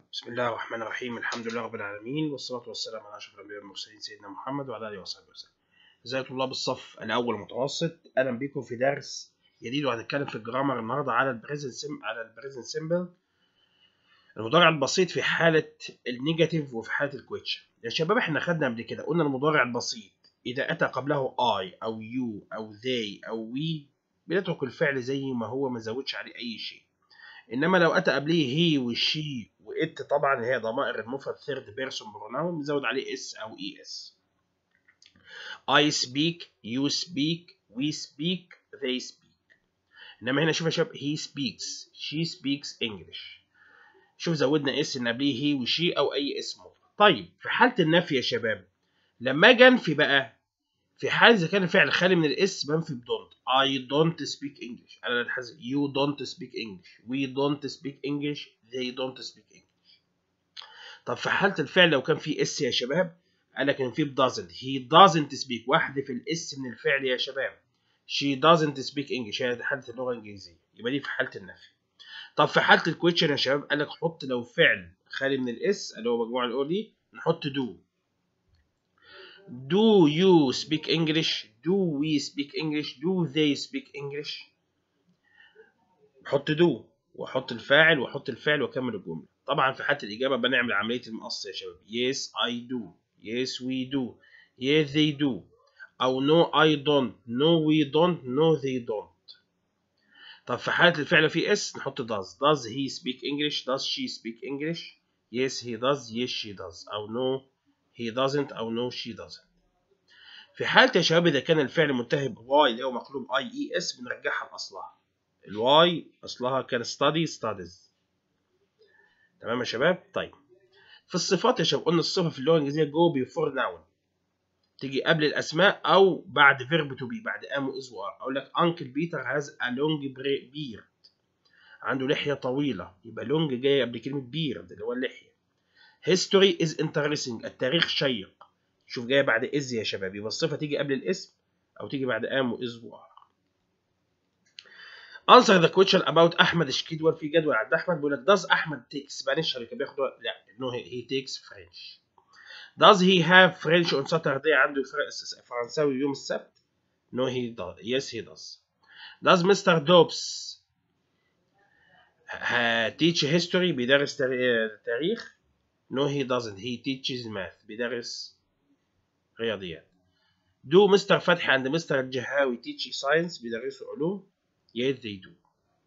بسم الله الرحمن الرحيم. الحمد لله رب العالمين، والصلاة والسلام على أشرف الأنبياء والمرسلين سيدنا محمد وعلى آله وصحبه وسلم. ازيكم طلاب الصف الأول المتوسط؟ أهلا بكم في درس جديد، وهنتكلم في الجرامر النهارده على البريزنت سيمبل، المضارع البسيط في حالة النيجاتيف وفي حالة الكويتشن. يا شباب احنا خدنا قبل كده قلنا المضارع البسيط إذا أتى قبله I أو you أو they أو we بنترك الفعل زي ما هو، ما نزودش عليه أي شيء. انما لو اتى قبليه هي والشي وات، طبعا هي ضمائر المفرد ثيرد بيرسون بروناون، بنزود عليه اس او اي اس. I speak, you speak, we speak, they speak. انما هنا شوف يا شباب he speaks, she speaks English. شوف زودنا اس ان قبليه هي وشي او اي اسم مفرد. طيب في حاله النفي يا شباب لما اجي انفي بقى، في حال اذا كان الفعل خالي من الاس بنفي بدونت. I don't speak English. انا بتحذف. You don't speak English. We don't speak English. They don't speak English. طب في حالة الفعل لو كان فيه اس يا شباب، قال لك ان فيه doesn't. He doesn't speak. واحذف الاس من الفعل يا شباب. She doesn't speak English. هي حالة اللغة الإنجليزية. يبقى دي في حالة النفي. طب في حالة الكويتشن يا شباب قال لك حط لو فعل خالي من الاس اللي هو مجموعة الأولى دي نحط do. Do you speak English? Do we speak English? Do they speak English? بحط do واحط الفاعل واحط الفعل واكمل الجمله. طبعا في حاله الاجابه بنعمل عمليه المقص يا شباب. Yes I do. Yes we do. Yes they do. او No I don't. No we don't. No they don't. طب في حاله الفعل في اس نحط does. Does he speak English? Does she speak English? Yes he does. Yes she does. او No he doesn't. او No she doesn't. في حالة يا شباب إذا كان الفعل منتهي بواي اللي هو مقلوب اي اي اس بنرجعها لأصلها. الواي أصلها كان studies. تمام يا شباب؟ طيب في الصفات يا شباب قلنا الصفة في اللغة الإنجليزية جو بيفور ناون، تيجي قبل الأسماء أو بعد فيرب تو بي، بعد ام وإز وآر. أقول لك أنكل بيتر هاز أ لونج بيرد، عنده لحية طويلة، يبقى لونج جاية قبل كلمة بيرد اللي هو اللحية. history is interesting، التاريخ شيق. شوف جايه بعد از يا شباب، يبقى الصفه تيجي قبل الاسم او تيجي بعد ام واز وار. answer the question about احمد schedule. في جدول عند احمد بيقول لك does احمد take Spanish؟ كان بياخد لا no he takes French. does he have French on Saturday؟ عنده فرنساوي يوم السبت. no he does. yes he does. does Mr. Dobbs teach history؟ بيدرس تاريخ. no he doesn't. he teaches math. بيدرس رياضيات. Do Mr. فتحي and Mr. الجهاوي teach science؟ بيدرسوا علوم. Yes they do.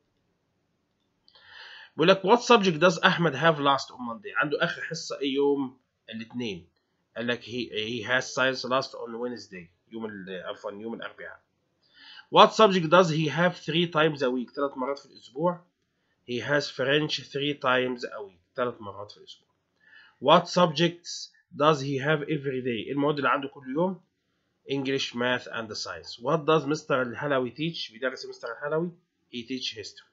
بيقول لك what subject does أحمد have last on Monday؟ عنده آخر حصة أي يوم الاثنين. قال لك he has science last on Wednesday، يوم الأربعاء. What subject does he have 3 times a week؟ 3 مرات في الأسبوع. He has French 3 times a week، 3 مرات في الأسبوع. What subjects does he have every day؟ المواد اللي عنده كل يوم. English, math and science. What does Mr. الهلوي teach؟ بيدرس مستر الهلوي. He teach history.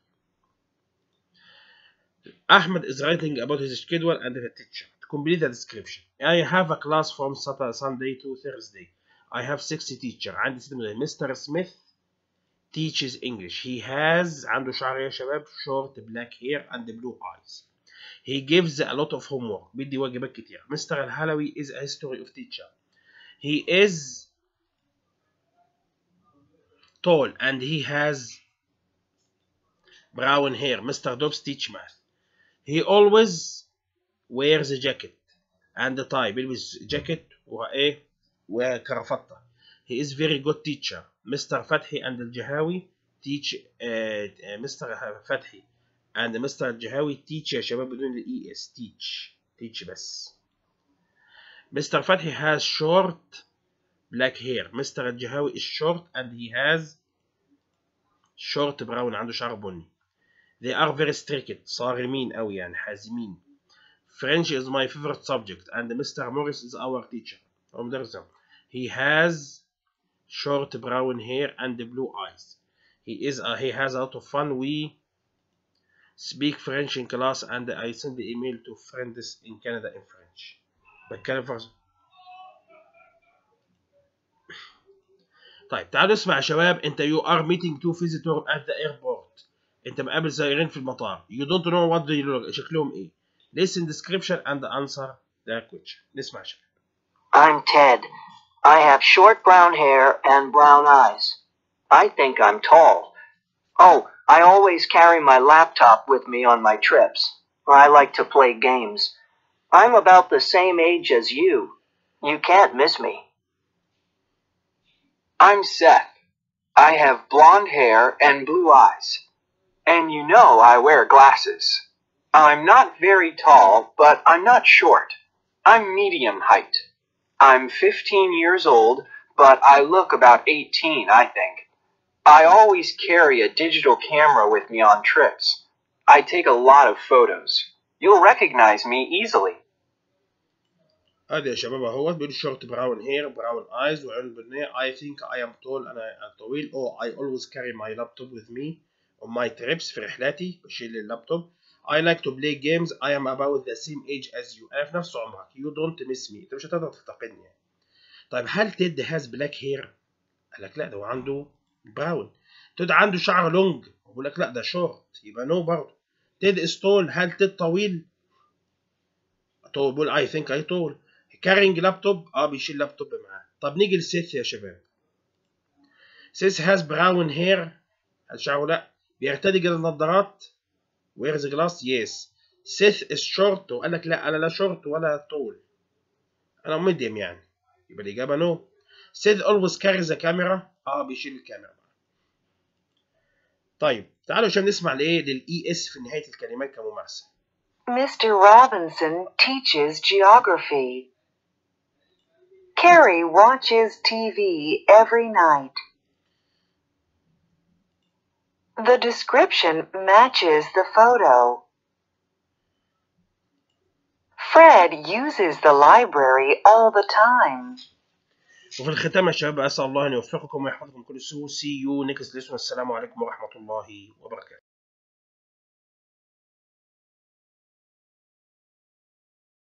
Ahmed is writing about his schedule and the teacher. To complete the description. I have a class from Sunday to Thursday. I have 6 teachers. عندي 6 مدرسين. Mr. Smith teaches English. He has عنده شعر يا شباب short black hair and blue eyes. He gives a lot of homework. بيدي واجبات كتير. Mr. الهلوي is a history of teacher. He is tall and he has brown hair. Mr. Dobbs teach math. He always wears a jacket and a tie. بيلبس جاكيت وايه وكرافتة. He is very good teacher. Mr. فتحي and الجهاوي teach. Mr. فتحي and Mr. الجهاوي teach يا شباب بدون الاي اس. teach بس. Mr. فتحي has short black hair. Mr. الجهاوي is short and he has short brown، عنده شعر بني. They are very strict، صارمين أوي يعني حازمين. French is my favorite subject and Mr. Morris is our teacher. He has short brown hair and blue eyes. He has a lot of fun. We speak French in class and I send the email to friends in Canada in French. بتكلم فرنسي. طيب تعالوا اسمع يا شباب. انت you are meeting 2 visitors at the airport. انت مقابل زائرين في المطار. You don't know what they look. شكلهم ايه؟ listen description and answer the question. نسمع شباب. I'm Ted. I have short brown hair and brown eyes. I think I'm tall. Oh, I always carry my laptop with me on my trips. I like to play games. I'm about the same age as you. You can't miss me. I'm Seth. I have blonde hair and blue eyes. And you know I wear glasses. I'm not very tall, but I'm not short. I'm medium height. I'm 15 years old, but I look about 18, I think. I always carry a digital camera with me on trips. I take a lot of photos. You'll recognize me easily. ادي يا شباب اهوت بيقول short brown hair brown eyes وعيون بنية. I think I am tall انا طويل. Oh I always carry my laptop with me on my trips في رحلاتي بشيل اللابتوب. I like to play games. I am about the same age as you. انا في نفس عمرك. You don't miss me. انت مش هتقدر تفتقدني يعني. طيب هل تيد has black hair؟ قال لك لا ده هو عنده براون. تيد عنده شعر لونج بقول لك لا ده شورت يبقى نو برضه. تيد is tall. هل تيد طويل؟ طول بقول I think I tall. كارينج لابتوب بيشيل لابتوب معاه. طب نيجي لسيث يا شباب. سيث هاز براون هير. هل شعره لا بيرتدي النظارات ويرز جلاس يس. سيث از شورت وقال لك لا انا لا شورت ولا طول انا ميديم يعني يبقى الاجابه نو. سيث اولويز كاري ذا كاميرا بيشيل الكاميرا. طيب تعالوا عشان نسمع لايه للاي اس في نهايه الكلمات كممارسه. Mr. Robinson teaches geography. Carrie watches TV every night. The description matches the photo. Fred uses the library all the time. وفي الختام يا شباب اسال الله ان يوفقكم ويحفظكم كل سوء. See you next lesson. السلام عليكم ورحمه الله وبركاته.